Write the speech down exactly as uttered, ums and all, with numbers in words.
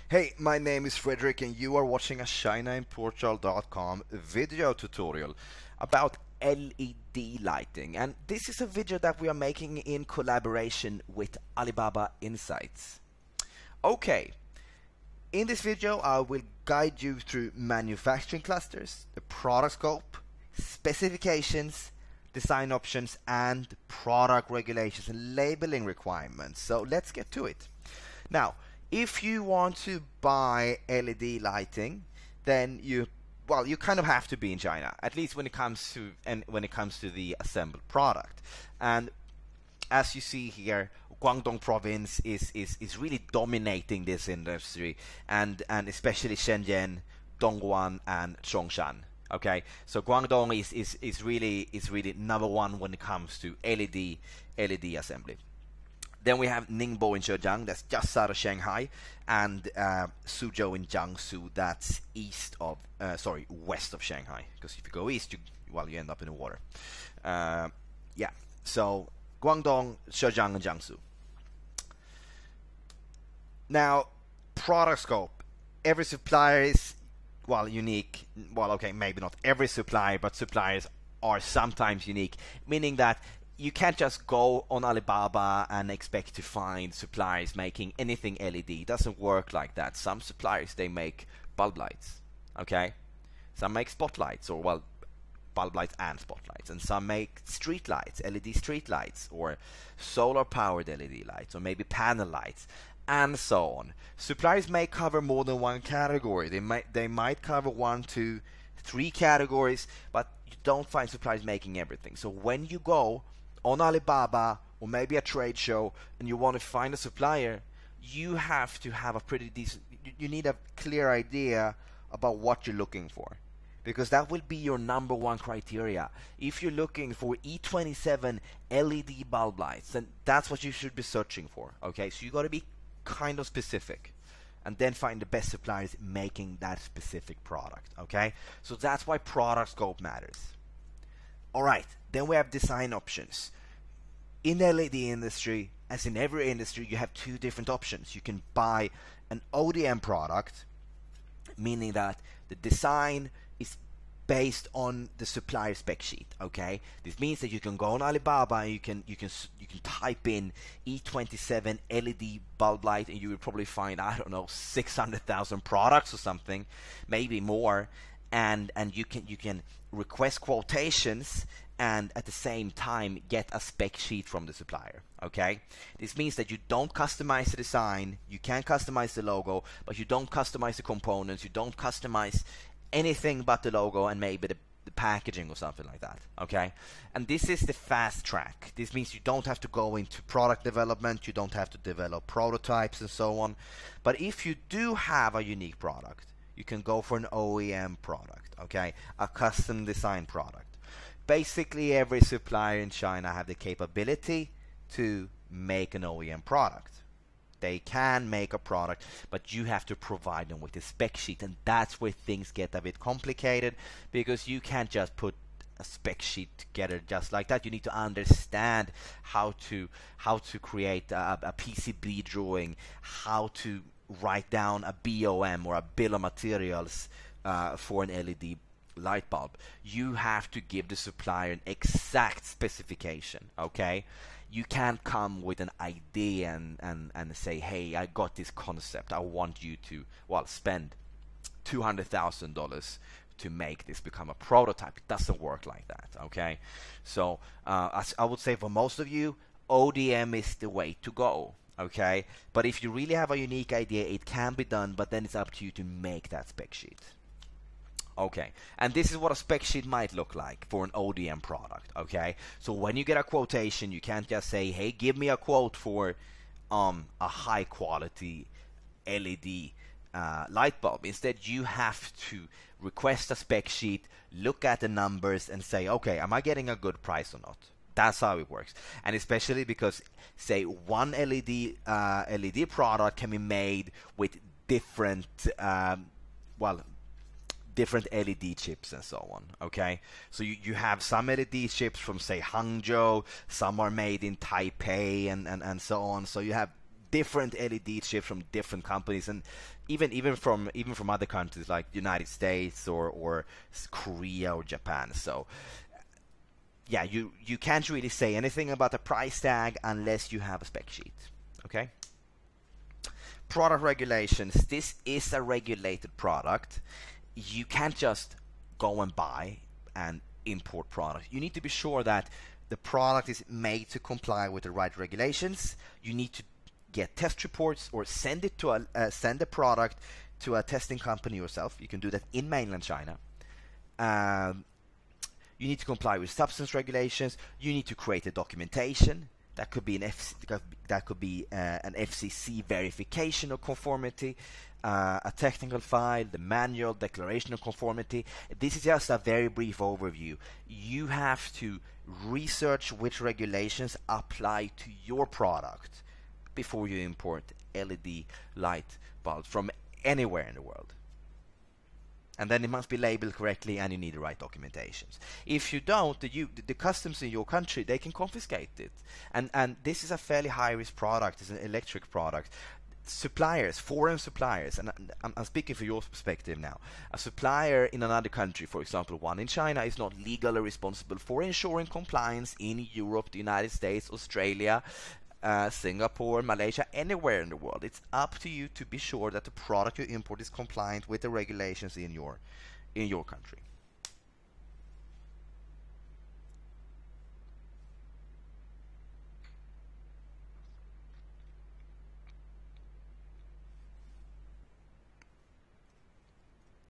Hey, my name is Frederick and you are watching a China Importal dot com video tutorial about L E D lighting, and this is a video that we are making in collaboration with Alibaba Insights. Okay, in this video I will guide you through manufacturing clusters, the product scope, specifications, design options, and product regulations and labeling requirements. So let's get to it. Now, if you want to buy L E D lighting, then you well you kind of have to be in China, at least when it comes to and when it comes to the assembled product. And as you see here, Guangdong province is is is really dominating this industry, and and especially Shenzhen, Dongguan, and Zhongshan. Okay, so Guangdong is is is really is really number one when it comes to L E D L E D assembly. Then we have Ningbo in Zhejiang, that's just out of Shanghai, and uh, Suzhou in Jiangsu, that's east of, uh, sorry, west of Shanghai. Because if you go east, you well, you end up in the water. Uh, yeah, so Guangdong, Zhejiang, and Jiangsu. Now, product scope. Every supplier is, well, unique. Well, okay, maybe not every supplier, but suppliers are sometimes unique, meaning that you can't just go on Alibaba and expect to find suppliers making anything L E D. It doesn't work like that. Some suppliers, they make bulb lights, okay? Some make spotlights, or well, bulb lights and spotlights. And some make street lights, L E D street lights, or solar powered L E D lights, or maybe panel lights, and so on. Suppliers may cover more than one category. They might, they might cover one, two, three categories, but you don't find suppliers making everything. So when you go on Alibaba or maybe a trade show and you want to find a supplier, you have to have a pretty decent, you need a clear idea about what you're looking for, because that will be your number one criteria. If you're looking for E twenty-seven L E D bulb lights, then that's what you should be searching for. Okay, so you got to be kind of specific and then find the best suppliers making that specific product. Okay, so that's why product scope matters. Alright, then we have design options. In the L E D industry, as in every industry, you have two different options. You can buy an O D M product, meaning that the design is based on the supplier spec sheet. Okay, this means that you can go on Alibaba and you can you can you can type in E twenty-seven L E D bulb light, and you will probably find, I don't know, six hundred thousand products or something, maybe more. And and you can you can request quotations and at the same time get a spec sheet from the supplier. Okay, this means that you don't customize the design, you can customize the logo, but you don't customize the components, you don't customize anything but the logo and maybe the, the packaging or something like that. Okay, and this is the fast track. This means you don't have to go into product development, you don't have to develop prototypes and so on. But if you do have a unique product, you can go for an O E M product, okay, a custom design product. Basically, every supplier in China have the capability to make an O E M product. They can make a product, but you have to provide them with a spec sheet, and that's where things get a bit complicated, because you can't just put a spec sheet together just like that. You need to understand how to how to create a, a P C B drawing, how to write down a B O M or a bill of materials uh, for an L E D light bulb. You have to give the supplier an exact specification. Okay, you can't come with an idea and, and, and say, hey, I got this concept, I want you to well spend two hundred thousand dollars to make this become a prototype. It doesn't work like that. Okay, so uh, as I would say, for most of you, O D M is the way to go. Okay, but if you really have a unique idea, it can be done, but then it's up to you to make that spec sheet. Okay, and this is what a spec sheet might look like for an O D M product. Okay, so when you get a quotation, you can't just say, hey, give me a quote for um, a high quality L E D uh, light bulb. Instead, you have to request a spec sheet, look at the numbers, and say, okay, am I getting a good price or not? That's how it works. And especially because, say, one L E D uh, L E D product can be made with different um, well different L E D chips and so on. Okay, so you, you have some L E D chips from, say, Hangzhou, some are made in Taipei, and, and, and so on. So you have different L E D chips from different companies, and even even from even from other countries like United States or or Korea or Japan. So yeah, you you can't really say anything about the price tag unless you have a spec sheet. Okay. Product regulations. This is a regulated product. You can't just go and buy and import product. You need to be sure that the product is made to comply with the right regulations. You need to get test reports or send it to a uh, send the product to a testing company yourself. You can do that in mainland China. Um, you need to comply with substance regulations. You need to create a documentation. That could be an F C, that could be uh, an F C C verification of conformity, uh, a technical file, the manual, declaration of conformity. This is just a very brief overview. You have to research which regulations apply to your product before you import L E D light bulbs from anywhere in the world. And then it must be labeled correctly, and you need the right documentations. If you don't, the, you, the customs in your country, they can confiscate it. And and this is a fairly high-risk product. It's an electric product. Suppliers, foreign suppliers, and I'm, I'm speaking from your perspective now. A supplier in another country, for example, one in China, is not legally responsible for ensuring compliance in Europe, the United States, Australia, Uh, Singapore, Malaysia, anywhere in the world. It's up to you to be sure that the product you import is compliant with the regulations in your in your country.